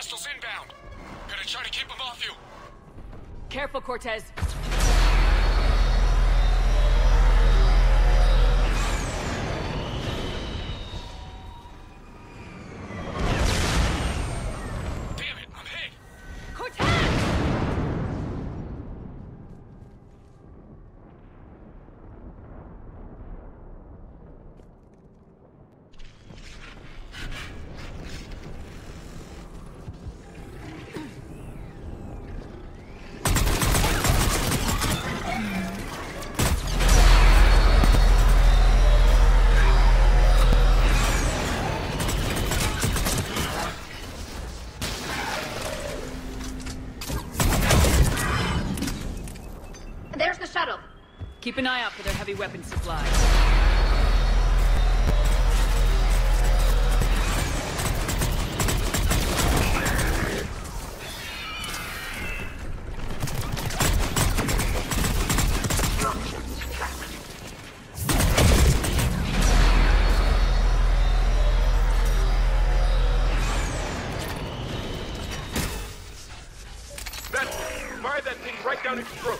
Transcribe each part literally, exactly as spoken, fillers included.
Hostiles inbound. Gonna try to keep them off you. Careful, Cortez. Damn it, I'm hit. Cortez! There's the shuttle. Keep an eye out for their heavy weapon supply. That's fire that thing right down its throat.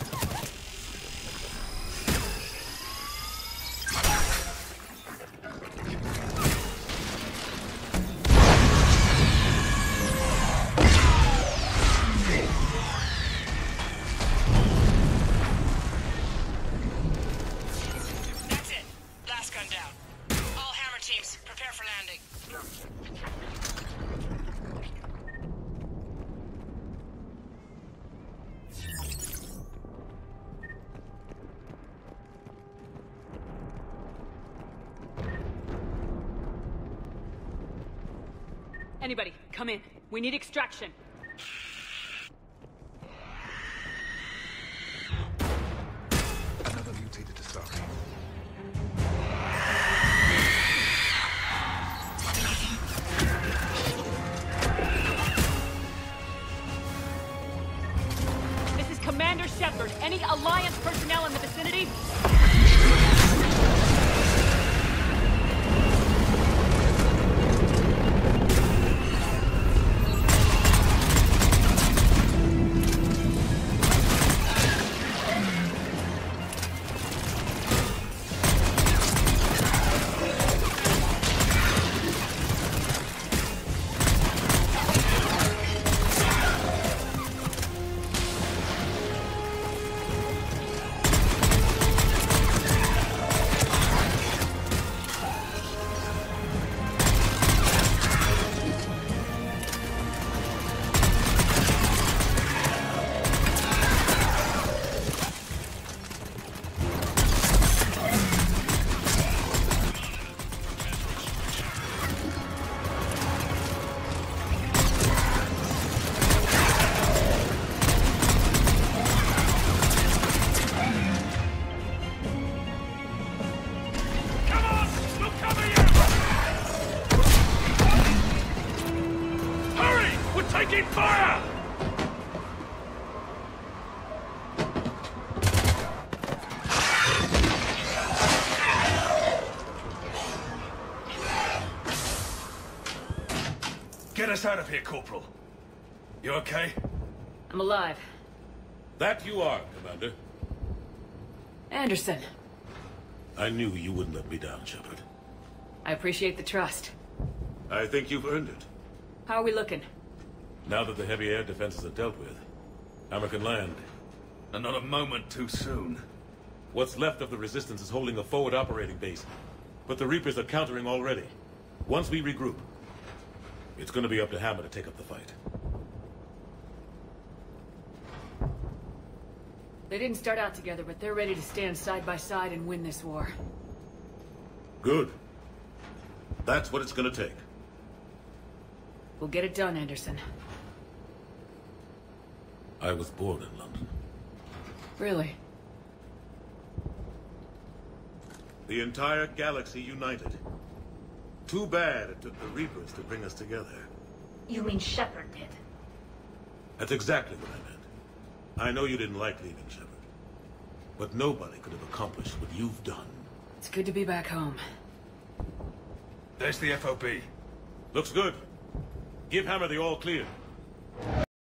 That's it. Last gun down. All hammer teams, prepare for landing. Anybody, come in. We need extraction. Another mutated to start. This is Commander Shepard. Any Alliance personnel in the vicinity? Taking fire! Get us out of here, Corporal. You okay? I'm alive. That you are, Commander. Anderson, I knew you wouldn't let me down, Shepard. I appreciate the trust. I think you've earned it. How are we looking? Now that the heavy air defenses are dealt with, Hammer can land. And not a moment too soon. What's left of the Resistance is holding a forward operating base, but the Reapers are countering already. Once we regroup, it's gonna be up to Hammer to take up the fight. They didn't start out together, but they're ready to stand side by side and win this war. Good. That's what it's gonna take. We'll get it done, Anderson. I was born in London. Really? The entire galaxy united. Too bad it took the Reapers to bring us together. You mean Shepard did? That's exactly what I meant. I know you didn't like leaving Shepard, but nobody could have accomplished what you've done. It's good to be back home. There's the F O B. Looks good. Give Hammer the all clear.